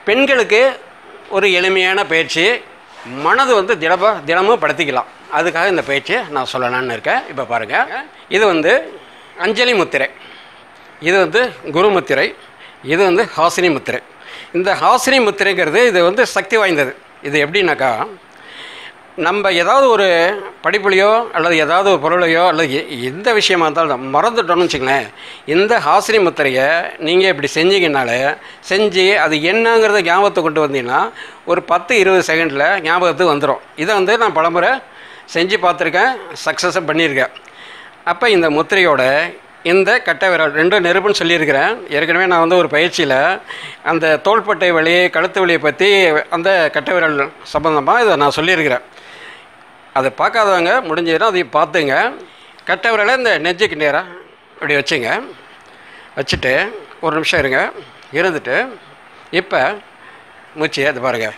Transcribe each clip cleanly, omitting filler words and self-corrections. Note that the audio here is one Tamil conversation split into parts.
பெண்களுக்கு ஒரு எளிமையான பயிற்சி, மனது வந்து தினமும் படுத்திக்கலாம். அதுக்காக இந்த பயிற்சியை நான் சொல்லலான்னு இருக்கேன். இப்போ பாருங்கள், இது வந்து அஞ்சலி முத்திரை, இது வந்து குரு முத்திரை, இது வந்து ஹாசினி முத்திரை. இந்த ஹாசினி முத்திரைங்கிறது இது வந்து சக்தி வாய்ந்தது. இது எப்படின்னாக்கா, நம்ம ஏதாவது ஒரு படிப்புலையோ அல்லது ஏதாவது ஒரு பொருளையோ அல்லது எந்த விஷயமா இருந்தாலும் மறந்துட்டோம்னு வச்சுங்களேன், இந்த ஹாசினி முத்திரையை நீங்கள் இப்படி செஞ்சீங்கனாலே செஞ்சு அது என்னங்கிறத ஞாபகத்தை கொண்டு வந்தீங்கன்னா ஒரு 10-20 செகண்டில் ஞாபகத்துக்கு வந்துடும். இதை வந்து நான் பலமுறை செஞ்சு பார்த்துருக்கேன், சக்ஸஸை பண்ணியிருக்கேன். அப்போ இந்த முத்திரையோட இந்த கட்டை விரல் ரெண்டும் நெருப்புன்னு சொல்லியிருக்கிறேன். ஏற்கனவே நான் வந்து ஒரு பயிற்சியில் அந்த தோள்பட்டை வலி, கழுத்து வலியை பற்றி அந்த கட்டை விரல் சம்பந்தமாக இதை நான் சொல்லியிருக்கிறேன். அதை பார்க்காதவங்க முடிஞ்சதுன்னா அதை பார்த்துங்க. கட்டை விரலை இந்த நெஞ்சுக்கு நேராக இப்படி வச்சுங்க. வச்சுட்டு ஒரு நிமிஷம் இருங்க. இருந்துட்டு இப்போ மூச்சு அது பாருங்கள்.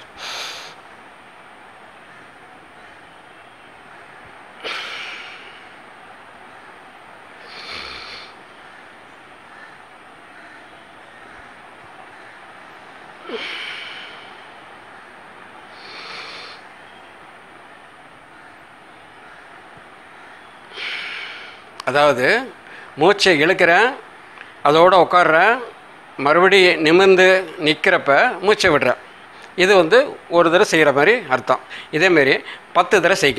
அதாவது மூச்சை இழுக்கிறேன், அதோடு உட்காடுறேன், மறுபடியும் நிமிர்ந்து நிற்கிறப்ப மூச்சை விடுறேன். இது வந்து ஒரு தடவை செய்கிற மாதிரி அர்த்தம். இதேமாரி 10 தடவை செய்ய.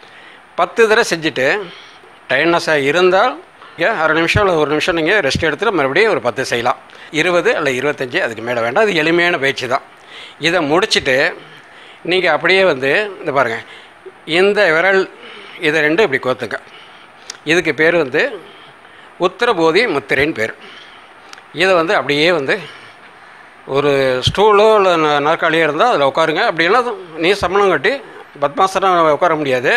10 தடவை செஞ்சுட்டு டைட்னஸாக இருந்தால் அரை நிமிஷம் இல்லை 1 நிமிஷம் நீங்கள் ரெஸ்ட் எடுத்துகிட்டு மறுபடியும் ஒரு 10 செய்யலாம். 20 அல்ல 25 அதுக்கு மேலே வேண்டாம். அது எளிமையான பயிற்சி தான். இதை முடிச்சுட்டு நீங்கள் அப்படியே வந்து இந்த பாருங்கள், இந்த விரல் இதை ரெண்டும் இப்படி கோத்துங்க. இதுக்கு பேர் வந்து உத்தரபோதி முத்திரைன்னு பேர். இதை வந்து அப்படியே வந்து ஒரு ஸ்டூலோ இல்லை நாற்காலியோ இருந்தால் அதில் உட்காருங்க. அப்படின்னா நீ சமணம் கட்டி பத்மாசனம் உட்கார முடியாது,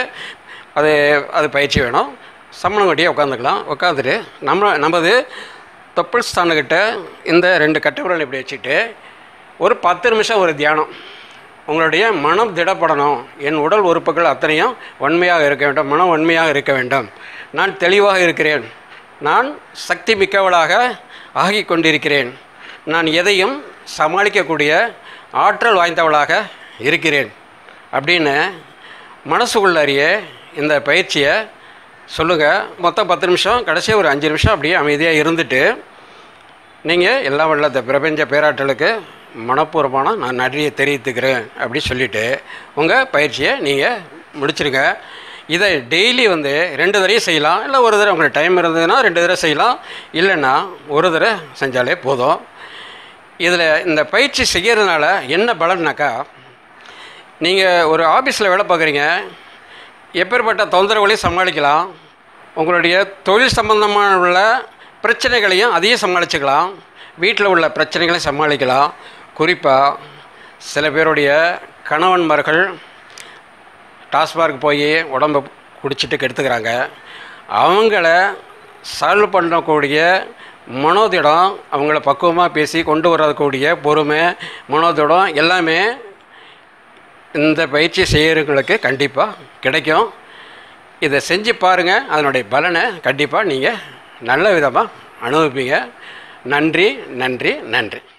அது பயிற்சி வேணும். சமணம் கட்டியே உட்காந்துக்கலாம். உட்காந்துட்டு நமது தொப்புள் ஸ்தானக்கிட்ட இந்த 2 கட்டை விரல் இப்படி வச்சுட்டு ஒரு 10 நிமிஷம் ஒரு தியானம். உங்களுடைய மனம் திடப்படணும். என் உடல் உறுப்புகள் அத்தனையும் வன்மையாக இருக்க வேண்டும், மனம் வன்மையாக இருக்க வேண்டும், நான் தெளிவாக இருக்கிறேன், நான் சக்தி மிக்கவளாக ஆகி கொண்டிருக்கிறேன், நான் எதையும் சமாளிக்கக்கூடிய ஆற்றல் வாய்ந்தவளாக இருக்கிறேன் அப்படின்னு மனசுக்குள்ளறிய இந்த பயிற்சியை சொல்லுங்கள். மொத்தம் 10 நிமிஷம், கடைசியாக ஒரு 5 நிமிஷம் அப்படியே அமைதியாக இருந்துட்டு நீங்கள் எல்லாம் வல்ல இந்த பிரபஞ்ச பேராற்றலுக்கு மனப்பூர்வமான நான் நன்றியை தெரிவித்துக்கிறேன் அப்படி சொல்லிவிட்டு உங்கள் பயிற்சியை நீங்கள் முடிச்சிருங்க. இதை டெய்லி வந்து 2 தடவை செய்யலாம், இல்லை ஒரு தடவை உங்களுக்கு டைம் இருந்ததுன்னா 2 தடவை செய்யலாம், இல்லைன்னா ஒரு தடவை செஞ்சாலே போதும். இதில் இந்த பயிற்சி செய்கிறதுனால என்ன பலன்னாக்கா, நீங்கள் ஒரு ஆஃபீஸில் வேலை பார்க்குறீங்க, எப்பேற்பட்ட தொந்தரவுகளையும் சமாளிக்கலாம், உங்களுடைய தொழில் சம்பந்தமான உள்ள பிரச்சனைகளையும் அதையும் சமாளிச்சுக்கலாம், வீட்டில் உள்ள பிரச்சனைகளையும் சமாளிக்கலாம். குறிப்பாக சில பேருடைய கணவன்மார்கள் டாஸ்மார்க் போய் உடம்பை குடிச்சிட்டு கெடுத்துக்கிறாங்க. அவங்கள சால்வ் பண்ணக்கூடிய மனோதிடம், அவங்கள பக்குவமாக பேசி கொண்டு வரக்கூடிய பொறுமை, மனோதிடம் எல்லாமே இந்த பயிற்சி செய்கிறவங்களுக்கு கண்டிப்பாக கிடைக்கும். இதை செஞ்சு பாருங்கள். அதனுடைய பலனை கண்டிப்பாக நீங்கள் நல்ல விதமாக அனுபவிப்பீங்க. நன்றி, நன்றி, நன்றி.